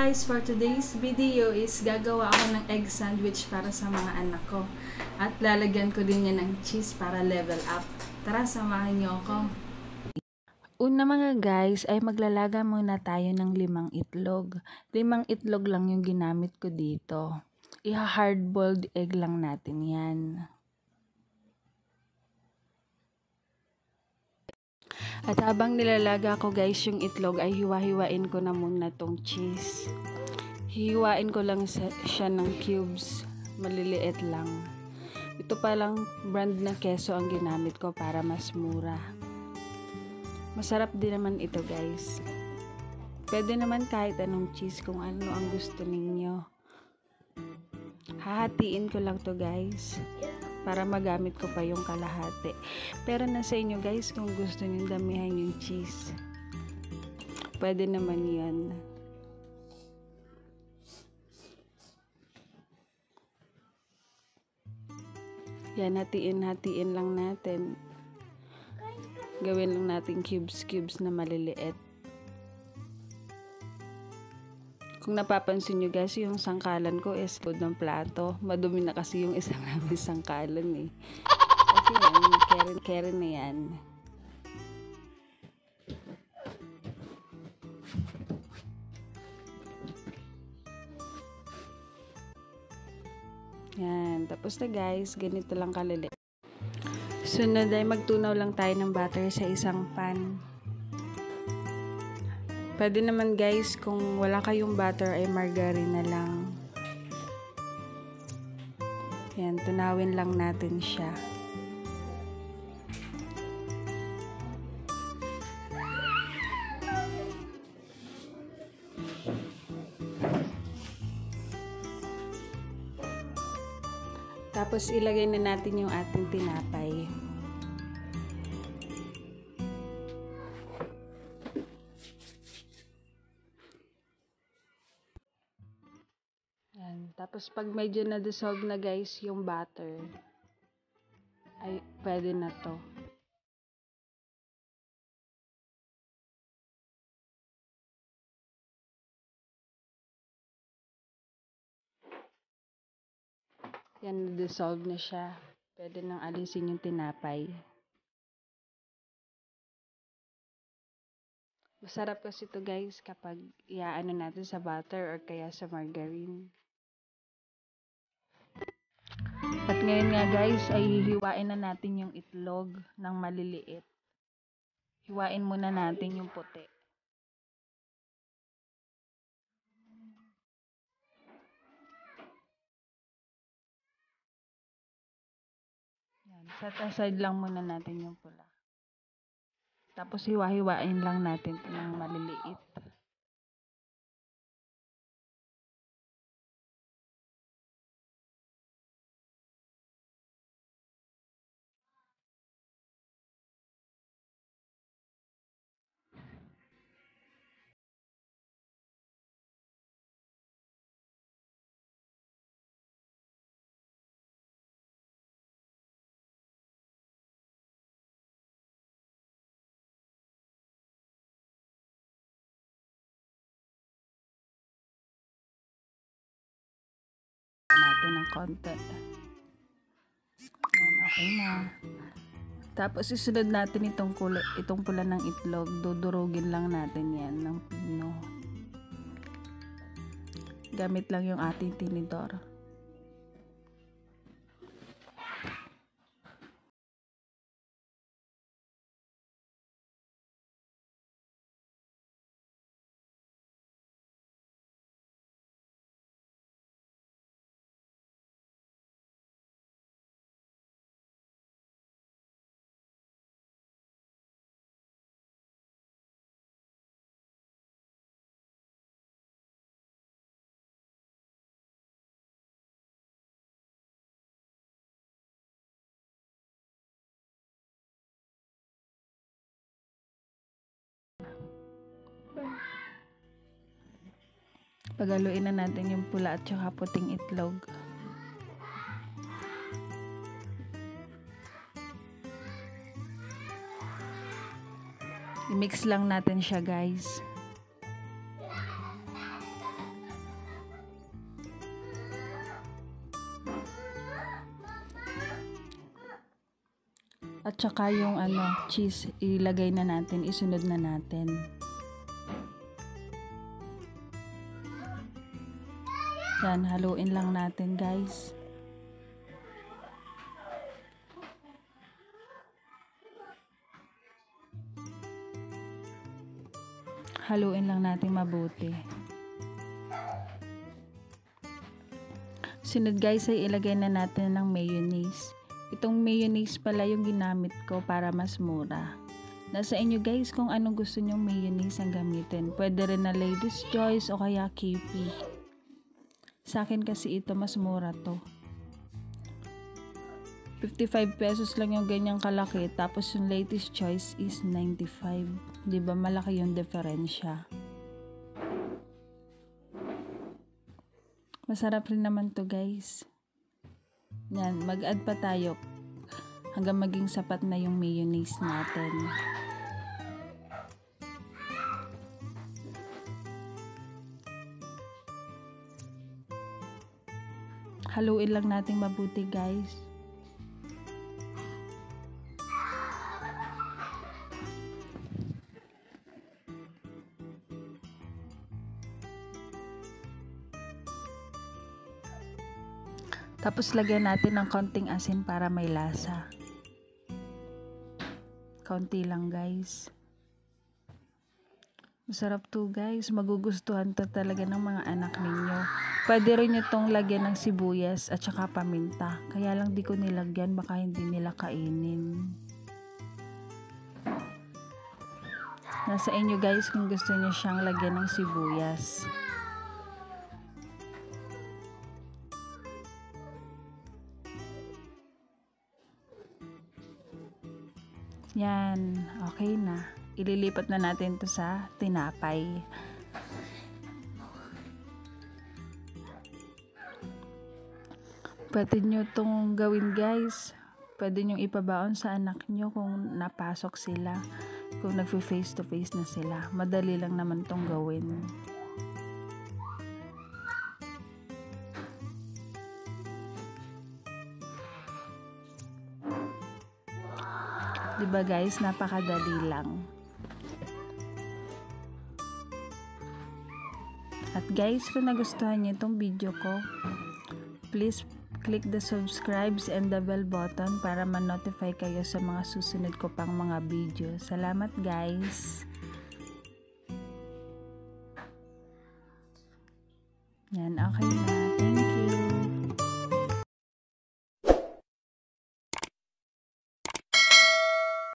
guys, for today's video is gagawa ako ng egg sandwich para sa mga anak ko. At lalagyan ko din yan ng cheese para level up. Tara, samahan niyo ako. Una mga guys ay maglalaga muna tayo ng 5 itlog. 5 itlog lang yung ginamit ko dito. Hard boiled egg lang natin yan. At habang nilalaga ko guys yung itlog ay hiwa-hiwain ko na muna tong cheese. Hiwain ko lang siya ng cubes. Maliliit lang. Ito palang brand na keso ang ginamit ko para mas mura. Masarap din naman ito guys. Pwede naman kahit anong cheese kung ano ang gusto ninyo. Hahatiin ko lang to guys. Para magamit ko pa yung kalahati. Pero nasa inyo guys kung gusto nyo damihan yung cheese. Pwede naman yan. Yan, hatiin lang natin. Gawin lang natin cubes na maliliit. Kung napapansin nyo guys, yung sangkalan ko is food ng plato. Madumi na kasi yung isang namin sangkalan eh. Okay yan, kere na yan. Yan, tapos na guys, ganito lang kaliliit. Sunod ay magtunaw lang tayo ng butter sa isang pan. Pwede naman guys, kung wala kayong butter ay margarine na lang. Yan, tunawin lang natin siya. Tapos ilagay na natin yung ating tinapay. Tapos pag medyo na-dissolve na guys yung butter, ay pwede na to. Yan, na-dissolve na siya. Pwede nang alisin yung tinapay. Masarap kasi ito guys kapag iaano natin sa butter or kaya sa margarine. At ngayon nga guys ay hihiwain na natin yung itlog ng maliliit. Hiwain muna natin yung puti. Yan, set aside lang muna natin yung pula. Tapos hiwa-hiwain lang natin ito ng maliliit. Natin ng konti. Yan, okay na. Tapos isunod natin itong pula ng itlog. Dudurugin lang natin yan ng pino. Gamit lang yung ating tinidor. Pagaluin na natin yung pula at saka puting itlog. I-mix lang natin siya guys. At saka yung cheese, ilagay na natin, isunod na natin. Yan, haluin lang natin guys. Haluin lang natin mabuti. Sunod guys ay ilagay na natin ng mayonnaise. Itong mayonnaise pala yung ginamit ko para mas mura. Nasa inyo guys kung anong gusto nyong mayonnaise ang gamitin. Pwede rin na Lady's Choice o kaya KP. Sa akin kasi ito mas mura to. 55 pesos lang yung ganyang kalaki. Tapos yung Lady's Choice is 95. Diba malaki yung diferensya. Masarap rin naman to guys. Yan, mag-add pa tayo hanggang maging sapat na yung mayonnaise natin. Haluin lang natin mabuti guys. Tapos lagyan natin ng konting asin para may lasa. Konti lang guys. Masarap to guys. Magugustuhan to talaga ng mga anak ninyo. Pwede rin nyo tong lagyan ng sibuyas at saka paminta. Kaya lang di ko nilagyan, baka hindi nila kainin. Nasa inyo guys kung gusto nyo siyang lagyan ng sibuyas. Yan, okay na. Ililipat na natin to sa tinapay. Pwede nyo tong gawin guys. Pwede nyo ipabaon sa anak nyo kung napasok sila. Kung nagfe-face to face na sila. Madali lang naman tong gawin. Diba guys, napakadali lang. At guys, kung nagustuhan niyo itong video ko, please click the subscribe and the bell button para ma-notify kayo sa mga susunod ko pang mga video. Salamat guys! Yan, okay na.